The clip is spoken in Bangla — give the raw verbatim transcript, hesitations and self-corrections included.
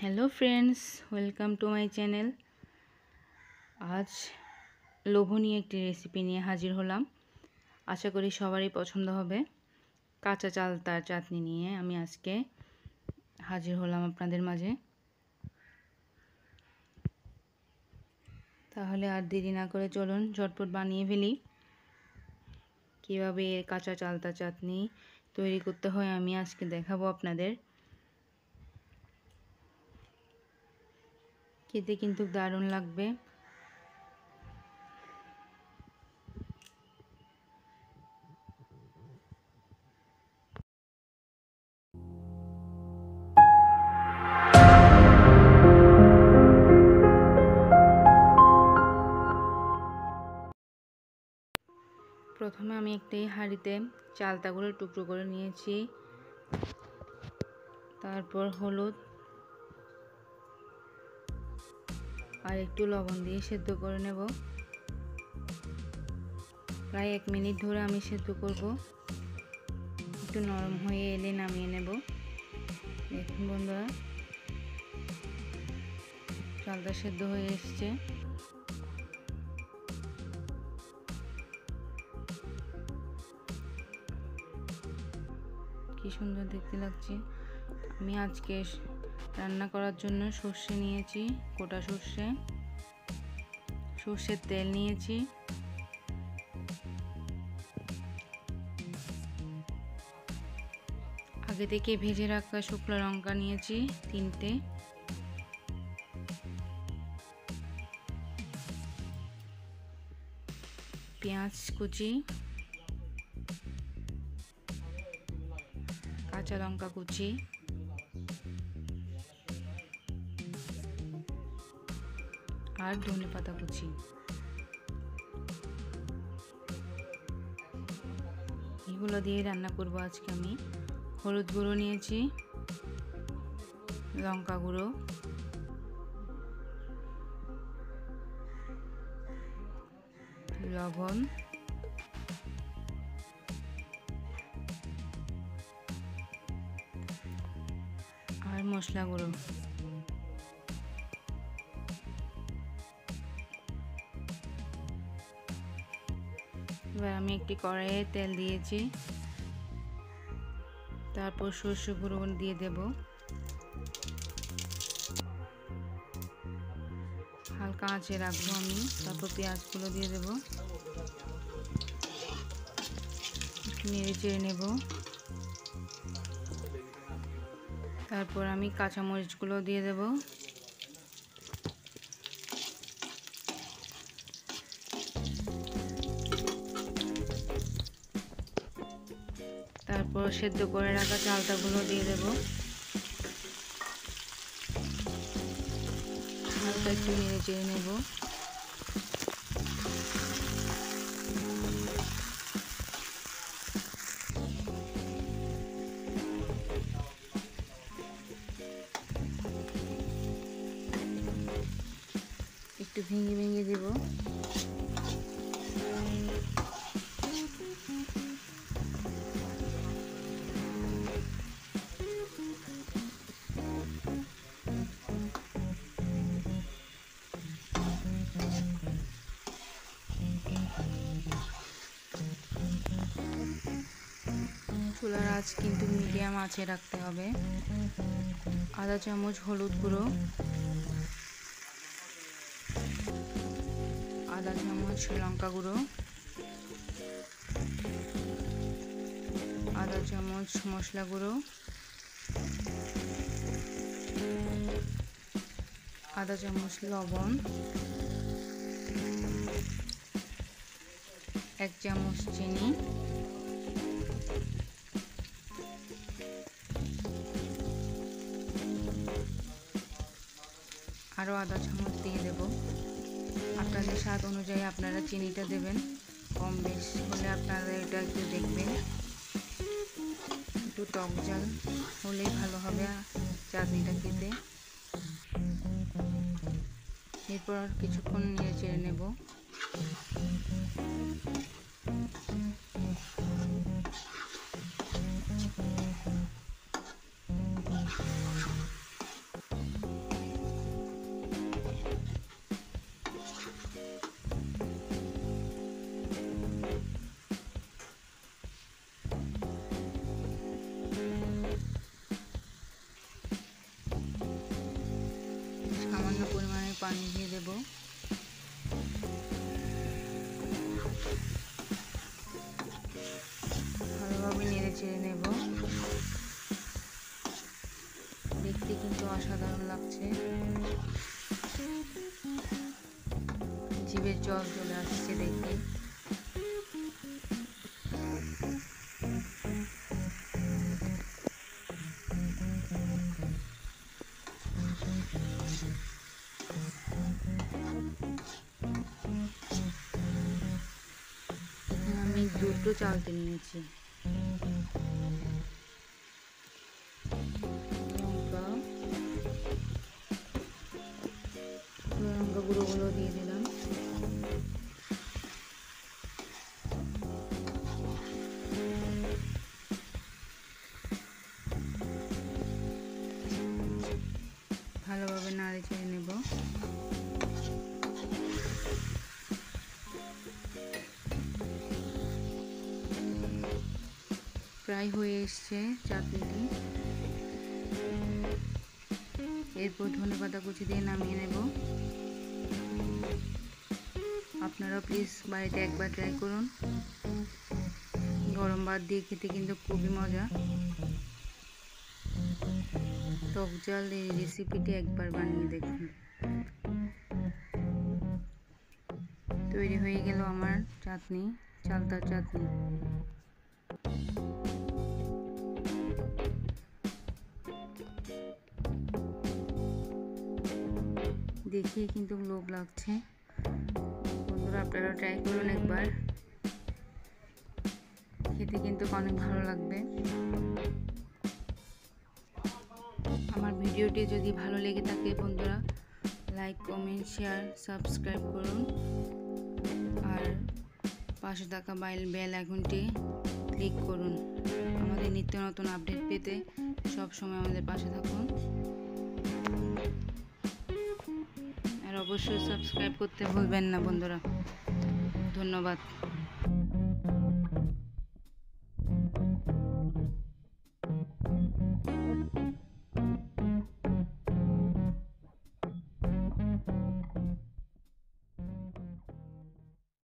Hello friends, welcome to my channel. আজ লোভনীয় একটি রেসিপি নিয়ে হাজির হলাম। আশা করি সবারই পছন্দ হবে। কাঁচা চালতার চাটনি নিয়ে আমি আজকে হাজির হলাম আপনাদের মাঝে। তাহলে আর দেরি না করে চলুন ঝটপট বানিয়ে ফেলি। কীভাবে কাঁচা চালতা চাটনি তৈরি করতে হয় আমি আজকে দেখাবো আপনাদের। খেতে কিন্তু দারুণ লাগবে। প্রথমে আমি একটি হাঁড়িতে চালতাগুলো টুকরো করে নিয়েছি। তারপর হলুদ আর একটু লবণ দিয়ে সেদ্ধ করে নেব। প্রায় এক মিনিট ধরে আমি সেদ্ধ করব। একটু নরম হয়ে এলে নামিয়ে নেব। দেখুন বন্ধুরা, চালটা সেদ্ধ হয়ে এসছে। কি সুন্দর দেখতে লাগছে। আমি আজকে রান্না করার জন্য সর্ষে নিয়েছি, গোটা সর্ষে, সর্ষের তেল নিয়েছি, আগে থেকে ভেজে রাখা শুকনো লঙ্কা নিয়েছি তিনটে, পেঁয়াজ কুচি, কাঁচা লঙ্কা কুচি, আর ধনে পাতা কুচি। এগুলো দিয়ে রান্না করব আজকে আমি। হলুদ গুঁড়ো নিয়েছি, লঙ্কা গুঁড়ো, লবণ, আর মশলা গুঁড়ো। এবার আমি একটি কড়াইয়ে তেল দিয়েছি। তারপর সর্ষে গুঁড়ো দিয়ে দেব। হালকা আঁচে রাখবো আমি। তারপর পেঁয়াজগুলো দিয়ে দেব, নেড়ে চেড়ে নেব। তারপর আমি কাঁচামরিচগুলো দিয়ে দেব। তারপর সেদ্ধ করে রাখা চালতাগুলো দিয়ে দেব। হালকা একটু নেড়ে চেড়ে নেব। একটু ভেঙে ভেঙে দেব। চুলার আঁচ কিন্তু মিডিয়াম আঁচে রাখতে হবে। আধা চামচ হলুদ গুঁড়ো, আধা চামচ লঙ্কা গুঁড়ো, আধা চামচ মশলা গুঁড়ো, আধা চামচ লবণ, এক চামচ চিনি, আরও আধা চামচ দিয়ে দেব। আপনাদের স্বাদ অনুযায়ী আপনারা চিনিটা দেবেন। কম বেশ হলে আপনারা এটা একটু দেখবেন। একটু টক ঝাল হলেই ভালো হবে চাটনিটা খেতে। এরপর কিছুক্ষণ নেড়ে চেড়ে নেব। পানি দিয়ে দেব। ভালোভাবে নেড়ে চেড়ে নেব। দেখতে কিন্তু অসাধারণ লাগছে, জিভে জল চলে আসছে দেখে। আমি দুটো চালতে নিয়েছি। লঙ্কা লঙ্কা গুঁড়োগুলো দিয়ে দিলাম। ভালোভাবে নাড়ে চেড়ে নেব। প্রায় হয়ে এসছে চাটনিটি। এরপর ধনেপাতা কুচি দিয়ে নামিয়ে নেব। আপনারা প্লিজ বাড়িতে একবার ট্রাই করুন। গরম ভাত দিয়ে খেতে কিন্তু খুবই মজা। টক ঝাল এই রেসিপিটি একবার বানিয়ে দেখুন। তৈরি হয়ে গেল আমার চাটনি, চালতার চাটনি। দেখিয়ে কিন্তু লোভ লাগছে। বন্ধুরা আপনারা ট্রাই করুন একবার, খেতে কিন্তু অনেক ভালো লাগবে। আমার ভিডিওটি যদি ভালো লেগে থাকে বন্ধুরা, লাইক, কমেন্ট, শেয়ার, সাবস্ক্রাইব করুন। আর পাশে থাকা বেল আইকনটি ক্লিক করুন। আমাদের নিত্য নতুন আপডেট পেতে সব সময় আমাদের পাশে থাকুন। আর অবশ্যই সাবস্ক্রাইব করতে ভুলবেন না বন্ধুরা। ধন্যবাদ।